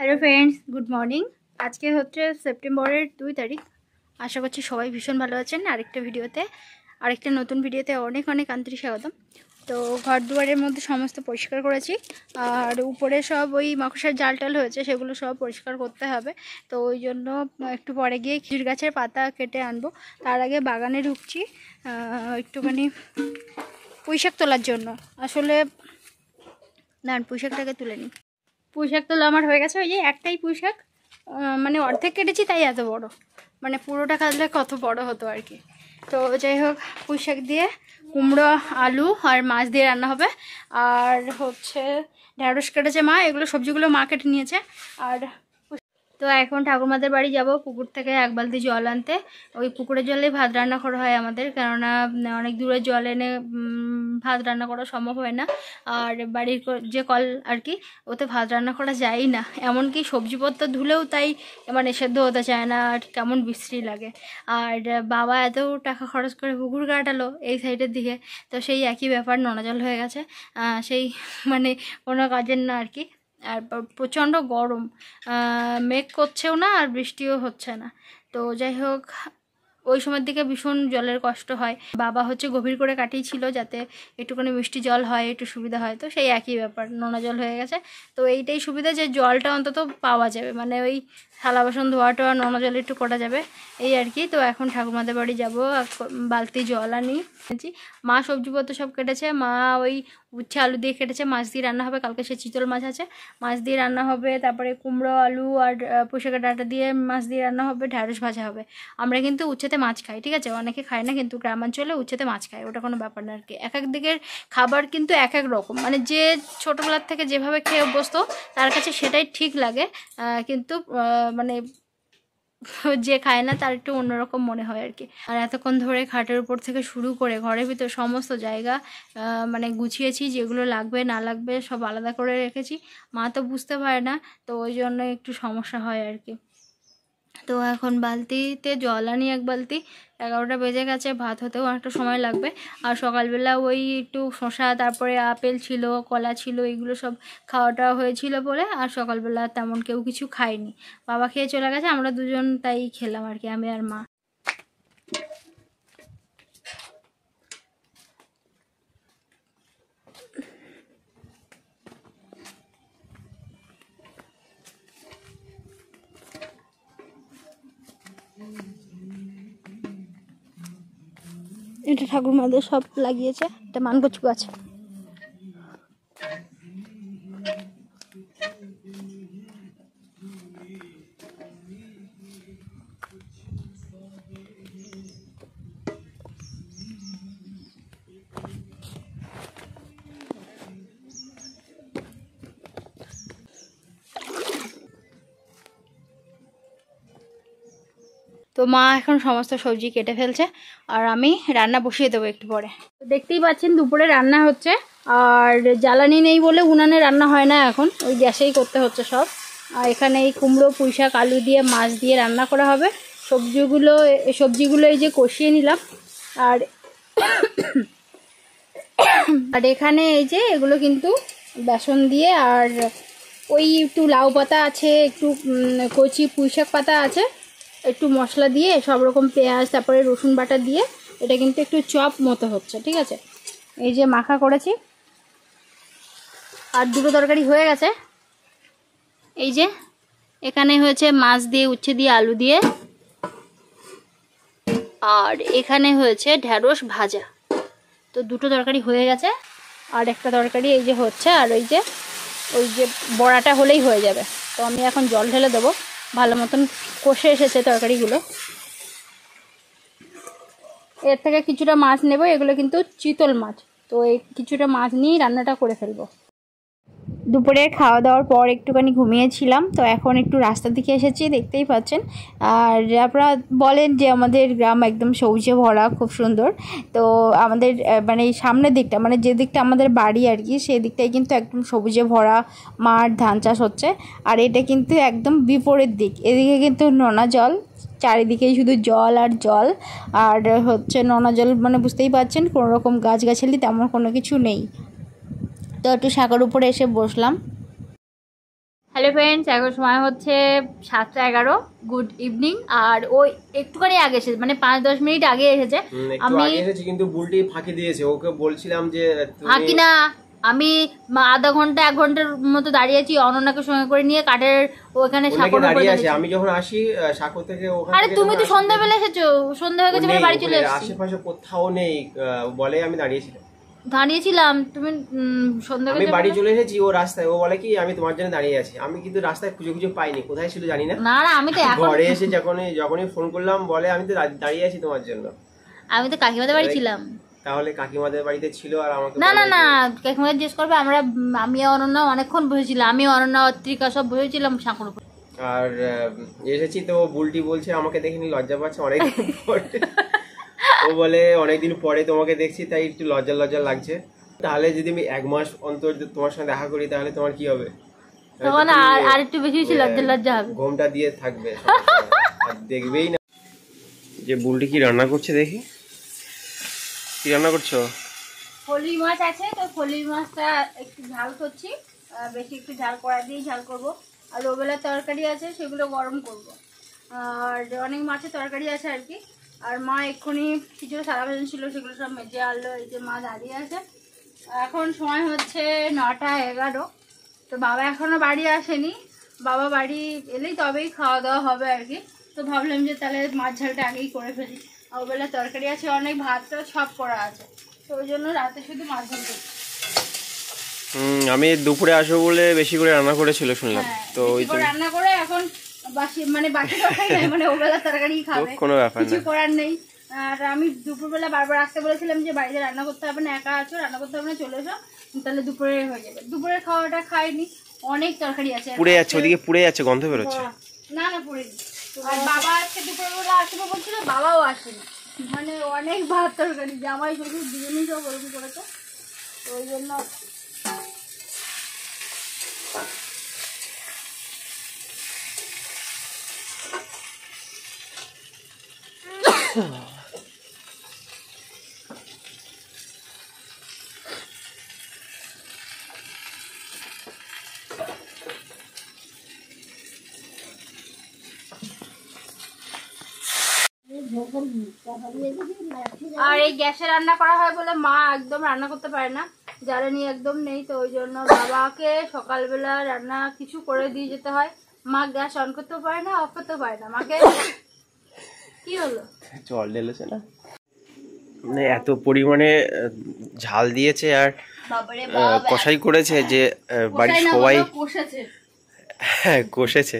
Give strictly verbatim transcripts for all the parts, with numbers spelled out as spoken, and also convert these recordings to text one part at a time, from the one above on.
Hello friends, good morning. আজকে হচ্ছে সেপ্টেম্বরের দুই তারিখ। আশা করছি সবাই ভীষণ ভালো আছেন। আরেকটা ভিডিওতে আরেকটা নতুন ভিডিওতে অনেক অনেক আন্তরিক স্বাগতম। তো ঘর দুয়ারের মধ্যে সমস্ত পরিষ্কার করেছি, আর উপরে সব ওই মাকড়সার জাল টাল হয়েছে, সেগুলো সব পরিষ্কার করতে হবে। তো ওই জন্য একটু পরে গিয়ে খিচুড়ি গাছের পাতা কেটে আনবো। তার আগে বাগানে ঢুকছি একটুখানি পুঁই শাক তোলার জন্য। আসলে না, পুঁই শাকটাকে তুলে নিই। পুঁই শাক তোলা আমার হয়ে গেছে। ওই যে একটাই পুঁই শাক, মানে অর্ধেক কেটেছি তাই এত বড়, মানে পুরোটা কাটলে কত বড় হতো আর কি। তো যাই হোক, পুঁই শাক দিয়ে কুমড়ো, আলু আর মাছ দিয়ে রান্না হবে। আর হচ্ছে ঢ্যাঁড়স কেটেছে মা, এগুলো সবজিগুলো মা কেটে নিয়েছে। আর তো এখন ঠাকুরমাদের বাড়ি যাব, পুকুর থেকে এক বালতি জল আনতে। ওই পুকুরের জলে ভাত রান্না করা হয় আমাদের, কেননা অনেক দূরে জল এনে ভাত রান্না করা সম্ভব হয় না। আর বাড়ির যে কল আর কি, ওতে ভাত রান্না করা যায়ই না। এমনকি সবজিপত্র ধুলেও তাই মানে সেদ্ধ হতে চায় না, আর কেমন বিশ্রী লাগে। আর বাবা এত টাকা খরচ করে পুকুর কাটালো এই সাইডের দিকে, তো সেই একই ব্যাপার, নোনা জল হয়ে গেছে। সেই মানে কোনো কাজের না আর কি। আর প্রচণ্ড গরম, মেঘ করছেও না আর বৃষ্টিও হচ্ছে না। তো যাই হোক, ওই সময়ের দিকে ভীষণ জলের কষ্ট হয়। বাবা হচ্ছে গভীর করে কাটিয়েছিল যাতে একটুখানি মিষ্টি জল হয়, একটু সুবিধা হয়। তো সেই একই ব্যাপার, নোনা জল হয়ে গেছে। তো এইটাই সুবিধা যে জলটা অন্তত পাওয়া যাবে, মানে ওই থালা বাসন ধোয়া টোয়া নোনা জলে একটু করা যাবে, এই আর কি। তো এখন ঠাকুরমাদের বাড়ি যাব, বালতি জল আনি। মা সবজিপত্র সব কেটেছে, মা ওই উচ্ছে আলু দিয়ে কেটেছে, মাছ দিয়ে রান্না হবে। কালকে সে চিতল মাছ আছে, মাছ দিয়ে রান্না হবে। তারপরে কুমড়ো, আলু আর পুঁই শাকের ডাঁটা দিয়ে মাছ দিয়ে রান্না হবে, ঢ্যাঁড়স ভাজা হবে। আমরা কিন্তু উচ্ছেতে মাছ খাই, ঠিক আছে? অনেকে খায় না, কিন্তু গ্রামাঞ্চলে উচ্ছেতে মাছ খায়, ওটা কোনো ব্যাপার না আর কি। এক এক দিকের খাবার কিন্তু এক এক রকম, মানে যে ছোটোবেলার থেকে যেভাবে খেয়ে অভ্যস্ত তার কাছে সেটাই ঠিক লাগে, কিন্তু মানে যে খায় না তার একটু অন্যরকম মনে হয় আর কি। আর এতক্ষণ ধরে খাটের উপর থেকে শুরু করে ঘরের ভিতর সমস্ত জায়গা মানে গুছিয়েছি, যেগুলো লাগবে না লাগবে সব আলাদা করে রেখেছি। মা তো বুঝতে পারে না, তো ওই জন্য একটু সমস্যা হয় আর কি। তো এখন বালতিতে জল আনি এক বালতি। এগারোটা বেজে গেছে, ভাত হতেও একটা সময় লাগবে। আর সকালবেলা ওই একটু শসা, তারপরে আপেল ছিল, কলা ছিল, এইগুলো সব খাওয়াটা হয়েছিল বলে আর সকালবেলা তেমন কেউ কিছু খায়নি। বাবা খেয়ে চলে গেছে, আমরা দুজন তাই খেলাম আর কি, আমি আর মা। এটা ঠাকুরমাদের সব লাগিয়েছে, এটা মানকচু গাছ। তো মা এখন সমস্ত সবজি কেটে ফেলছে, আর আমি রান্না বসিয়ে দেবো একটু পরে। দেখতেই পাচ্ছেন দুপুরে রান্না হচ্ছে, আর জ্বালানি নেই বলে উনানে রান্না হয় না এখন, ওই গ্যাসেই করতে হচ্ছে সব। আর এখানে এই কুমড়ো, পুঁই শাক, আলু দিয়ে মাছ দিয়ে রান্না করা হবে। সবজিগুলো সবজিগুলো এই যে কষিয়ে নিলাম। আর আর এখানে এই যে এগুলো কিন্তু বেসন দিয়ে, আর ওই একটু লাউ পাতা আছে, একটু কচি পুঁই শাক পাতা আছে, একটু মশলা দিয়ে সব রকম পেঁয়াজ, তারপরে রসুন বাটা দিয়ে এটা কিন্তু একটু চপ মতো হচ্ছে, ঠিক আছে? এই যে মাখা করেছি, আর দুটো তরকারি হয়ে গেছে। এই যে এখানে হয়েছে মাছ দিয়ে, উচ্ছে দিয়ে, আলু দিয়ে, আর এখানে হয়েছে ঢ্যাঁড়স ভাজা। তো দুটো তরকারি হয়ে গেছে, আর একটা তরকারি এই যে হচ্ছে। আর ওই যে ওই যে বড়াটা হলেই হয়ে যাবে। তো আমি এখন জল ঢেলে দেবো, ভালো মতন কষে এসেছে তরকারিগুলো। এর থেকে কিছুটা মাছ নেব, এগুলো কিন্তু চিতল মাছ। তো এই কিছুটা মাছ নিয়েই রান্নাটা করে ফেলবো। দুপুরে খাওয়া দাওয়ার পর একটুখানি ঘুমিয়েছিলাম, তো এখন একটু রাস্তার দিকে এসেছি, দেখতেই পাচ্ছেন। আর আপনারা বলেন যে আমাদের গ্রাম একদম সবুজে ভরা, খুব সুন্দর। তো আমাদের মানে এই সামনের দিকটা, মানে যে দিকটা আমাদের বাড়ি আর কি, সেই দিকটাই কিন্তু একদম সবুজে ভরা, মাঠ, ধান চাষ হচ্ছে। আর এটা কিন্তু একদম বিপরীত দিক, এদিকে কিন্তু নোনা জল, চারিদিকেই শুধু জল আর জল। আর হচ্ছে নোনা জল, মানে বুঝতেই পারছেন কোনো রকম গাছগাছালি তেমন কোনো কিছু নেই। তো একটু শাকের উপরে এসে বসলাম। হ্যালো ফ্রেন্ডস, এখন সময় হচ্ছে সাতটা এগারো। Good evening. আর ওই একটুখানি আগে এসেছে, মানে পাঁচ দশ মিনিট আগে এসেছে। আমি এসেছি কিন্তু বুলটি ফাঁকি দিয়েছে। ওকে বলছিলাম যে ফাঁকি না, আমি আধা ঘন্টা এক ঘন্টার মতো দাঁড়িয়েছি অনন্যাকে সঙ্গে করে নিয়ে কাঠের ওখানে সাঁকো দাঁড়িয়ে আছে। আমি যখন আসি সাঁকো থেকে ওখানে। আরে তুমি তো সন্ধ্যাবেলা এসেছো, সন্ধ্যা হয়ে গেছে বলে বাড়ি চলে এসেছি। আশেপাশে কোথাও নেই বলে আমি দাঁড়িয়েছিলাম দাঁড়িয়েছিলাম তুমি সন্ধ্যা আমি বাড়ি চলে এসেছি। ও রাস্তায় ও বলে কি আমি তোমার জন্য দাঁড়িয়ে আছি। আমি কিন্তু রাস্তায় খুঁজে খুঁজে পাইনি, কোথায় ছিল জানি না। না না, আমি তো ঘরে এসে যখনই যখনই ফোন করলাম বলে আমি তো দাঁড়িয়ে আছি তোমার জন্য। আমি তো কাকিমাদের বাড়ি ছিলাম। তাহলে কাকিমাদের বাড়িতে ছিল আর আমাকে না না না, কাকিমাদের জিজ্ঞেস করবে। আমরা আমি অনন্যা অনেকক্ষণ বসেছিলাম, আমি অনন্যা অত্রিকা সব বসেছিলাম সাঁকোর উপর। আর এসেছি তো বুলটি বলছে আমাকে দেখে নি লজ্জা পাচ্ছে অনেকদিন পরে। ও বলে অনেকদিন পরে তোমাকে দেখছি তাই একটু লজ্জা লজ্জা লাগছে। তাহলে যদি আমি এক মাস অন্তর তোমার সঙ্গে দেখা করি তাহলে তোমার কি হবে? তখন আর একটু বেশি বেশি লজ্জা লজ্জা হবে, ঘোমটা দিয়ে থাকবে আর দেখবেই না। যে বুলটি কি রান্না করছে দেখি। কি রান্না করছো? ফলি মাছ আছে তো ফলি মাছটা একটু ঝাল করছি, বেশি একটু ঝাল করা দিয়ে ঝাল করব। আর ওবেলার তরকারি আছে সেগুলো গরম করব। আর অনেক মাছের তরকারি আছে আর কি। আর মা এক্ষুনি কিছু সাদা ভাজন ছিল সেগুলো সব মেজে আনলো। এই যে মা দাঁড়িয়ে আছে। এখন সময় হচ্ছে নটা এগারো। তো বাবা এখনো বাড়ি আসেনি, বাবা বাড়ি এলেই তবেই খাওয়া দাওয়া হবে আর কি। তো ভাবলাম যে তাহলে মাছ ঝালটা আগেই করে ফেলি। ওবেলা তরকারি আছে অনেক, ভাতটা সব করা আছে, তো ওই জন্য রাতে শুধু মাছ ঝাল করছি। হুম, আমি দুপুরে আসবো বলে বেশি করে রান্না করেছিল শুনলাম। তো ওই তো রান্না করে এখন বাসি মানে বাকি তরকারি নাই, মানে ওবেলা তরকারি খাবে, কোনো ব্যাপার না, কিছু করার নেই। আর আমি দুপুরবেলা বারবার আসতে বলেছিলাম যে বাড়িতে রান্না করতে হবে না, একা আছো রান্না করতে হবে না, চলে এসো, তাহলে দুপুরে হয়ে যাবে। দুপুরের খাওয়াটা খাইনি, অনেক তরকারি আছে। পুড়ে যাচ্ছে, ওদিকে পুড়ে যাচ্ছে, গন্ধ বেরোচ্ছে। না না পুড়েনি। আর বাবা আজকে দুপুরবেলা আসবে বলছিল, বাবাও আসেনি। মানে অনেক ভাত তরকারি, জামাই শ্বশুর দুজনেই সব ওরকম করেছে, তো ওই জন্য আর এই গ্যাসে রান্না করা হয় বলে মা একদম রান্না করতে পারে না, জ্বালানি একদম নেই। তো ওই জন্য বাবাকে সকালবেলা রান্না কিছু করে দিয়ে যেতে হয়। মা গ্যাস অন করতেও পারে না, অফ করতেও পারে না। মাকে কি হলো, জল ঢেলেছে না, মানে এত পরিমাণে ঝাল দিয়েছে আর কষাই করেছে যে বাড়ির সবাই হ্যাঁ কষেছে,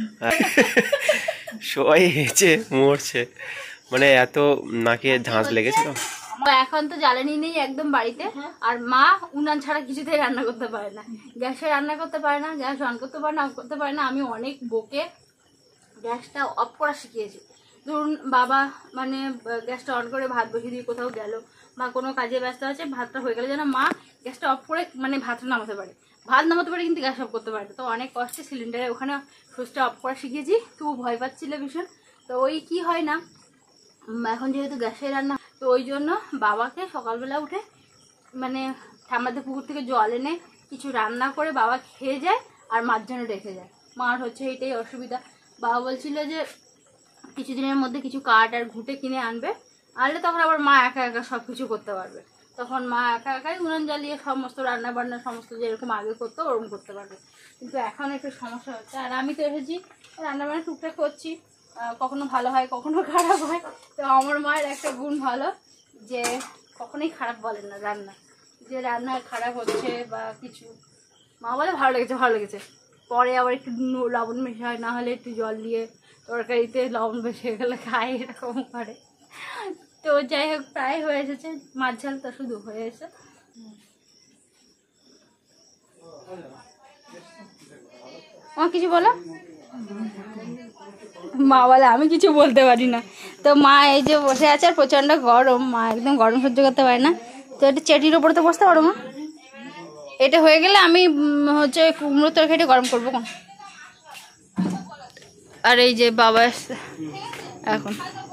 সবাই হেঁচে মরছে, মানে এত নাকে ঝাঁঝ লেগেছে। তো এখন তো জ্বালানি নেই একদম বাড়িতে, আর মা উনান ছাড়া কিছুতেই রান্না করতে পারে না, গ্যাসে রান্না করতে পারে না, গ্যাস অন করতে পারে না, অফ করতে পারে না। আমি অনেক বকে গ্যাসটা অফ করা শিখিয়েছি। ধরুন বাবা মানে গ্যাসটা অন করে ভাত বসিয়ে দিয়ে কোথাও গেল, মা কোনো কাজে ব্যস্ত আছে, ভাতটা হয়ে গেলে যেন মা গ্যাসটা অফ করে মানে ভাতটা নামাতে পারে, ভাত নামাতে পারে কিন্তু গ্যাস অফ করতে পারে। তো অনেক কষ্টে সিলিন্ডারে ওখানে সুইচটা অফ করা শিখিয়েছি। খুব ভয় পাচ্ছিল ভীষণ। তো ওই কি হয় না, এখন যেহেতু গ্যাসে রান্না, তো ওই জন্য বাবাকে সকালবেলা উঠে মানে ঠাম্মাদের পুকুর থেকে জল এনে কিছু রান্না করে বাবা খেয়ে যায় আর মার জন্য রেখে যায়। মার হচ্ছে এইটাই অসুবিধা। বাবা বলছিল যে কিছুদিনের মধ্যে কিছু কাঠ আর ঘুঁটে কিনে আনবে, আনলে তখন আবার মা একা একা সব কিছু করতে পারবে। তখন মা একা একাই উনুন জ্বালিয়ে সমস্ত রান্না বান্না সমস্ত যেরকম আগে করতো ওরকম করতে পারবে। কিন্তু এখন একটু সমস্যা হচ্ছে। আর আমি তো এসেছি রান্না বান্না টুকটাক করছি, কখনো ভালো হয় কখনো খারাপ হয়। তো আমার মায়ের একটা গুণ ভালো যে কখনোই খারাপ বলেন না রান্না, যে রান্না খারাপ হচ্ছে বা কিছু, মা বলে ভালো লেগেছে ভালো লেগেছে, পরে আবার একটু লবণ মেশা হয়, না হলে একটু জল দিয়ে তরকারিতে লবণ বেশি গেলে খায়, এরকম করে। তো যাই হোক প্রায় হয়ে এসেছে, মাছ ঝালটা শুধু হয়ে এসে। মা কিছু বলো? মা বলে আমি কিছু বলতে পারি না। তো মা এই যে বসে আছে, আর প্রচণ্ড গরম, মা একদম গরম সহ্য করতে পারে না। তো এটা চেটির ওপরে তো বসতে পারো মা। এটা হয়ে গেলে আমি হচ্ছে কুমড়োর তরকারিটা গরম করবো কোন। আর এই যে বাবা এখন